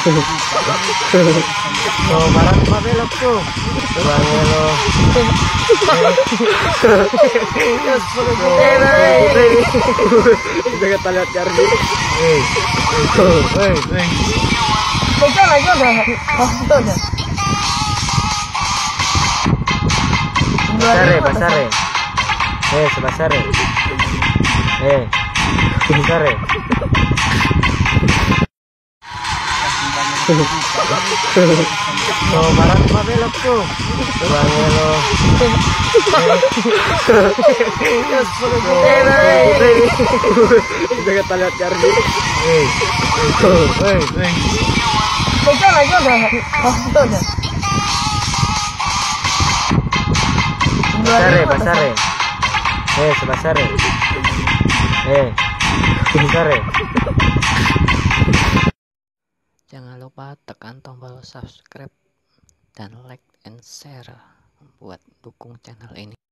Tuh, barat pa belok tuh. Coba belok. Jangan kita lihat Cardi. Pegang aja udah. Oh, itu udah. Basare. Sebasare. Basare. Tuh, barat pa belok tuh. Coba belok. Jangan kita lihat Cardi. Pegang aja udah. Oh, itu udah. Basare. Sebasare. Basare. Jangan lupa tekan tombol subscribe dan like and share buat dukung channel ini.